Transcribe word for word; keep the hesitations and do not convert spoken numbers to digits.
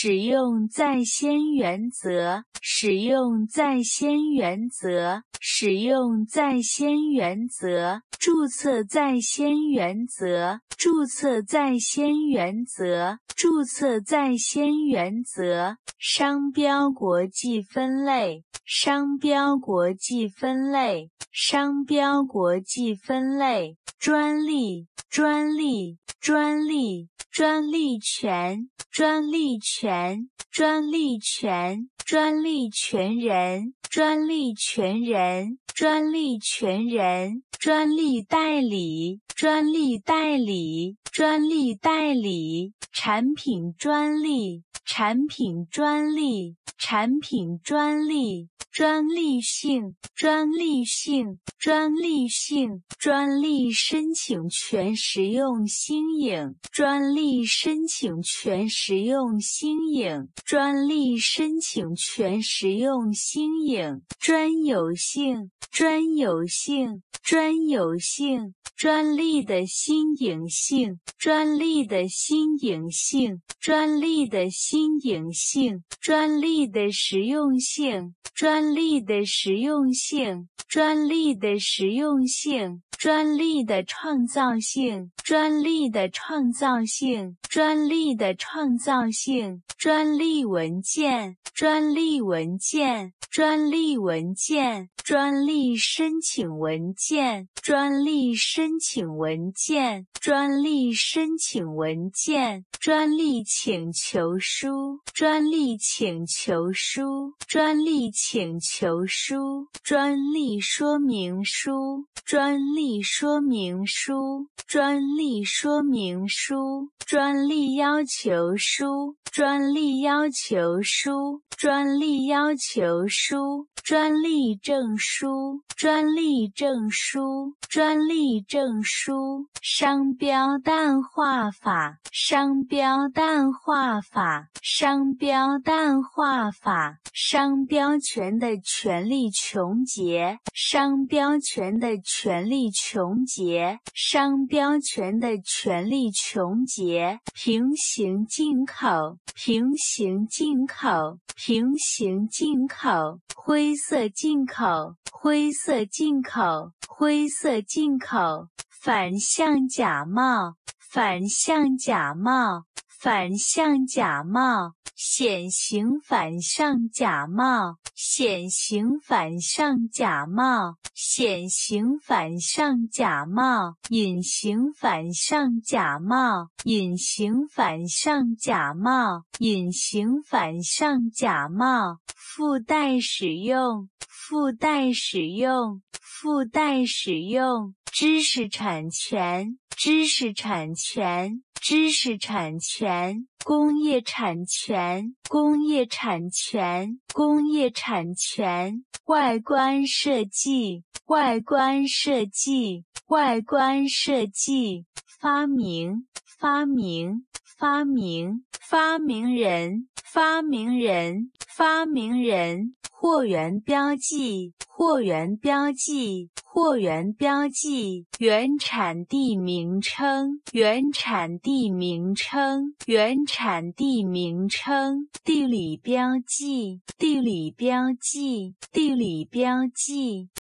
使用在先原则，使用在先原则，使用在先原则，注册在先原则，注册在先原则，注册在先原则，商标国际分类，商标国际分类，商标国际分类，专利，专利，专利，专利权，专利权，专利权，专利权人，专利权人，专利权人，专利代理，专利代理，专利代理，产品专利，产品专利，产品专利，专利性，专利性，专利性，专利申请权实用新颖，专利申请权实用新颖，专利申请权实用新颖，专有性，专有性，专有性，专利的新颖性，专利的新颖性，专利的新颖性，专利的实用性，专利的实用性，专利的实用性，专利的创造性，专利的创造性，专利的创造性，专利文件，专利文件，专利文件，专利申请文件，专利申请文件，专利申请文件，专利请求书，专利请求书，专利请求书，专利说明书，专利说明书，专利说明书，专利要求书，专利要求书，专利要求书，专利证书，专利证书，专利证书，商标淡化法，商标淡化法，商标淡化法，商标权的权利穷结，商标权的权利穷结，商标权的权利穷结，平行进口，平行进口，平行进口，灰色进口，灰色进口，灰色进口，反向假冒，反向假冒，反向假冒，显形反向假冒，显形反向假冒，显形反向假冒，隐形反向假冒，隐形反向假冒，隐形反向假冒，附带使用，附带使用，附带使用，知识产权，知识产权，知识产权，工业产权，工业产权，工业产权，外观设计，外观设计，外观设计，发明，发明，发明，发明人，发明人，发明人，货源标记，货源标记，货源标记，原产地名称，原产地名称，原产地名称，地理标记，地理标记，地理标记。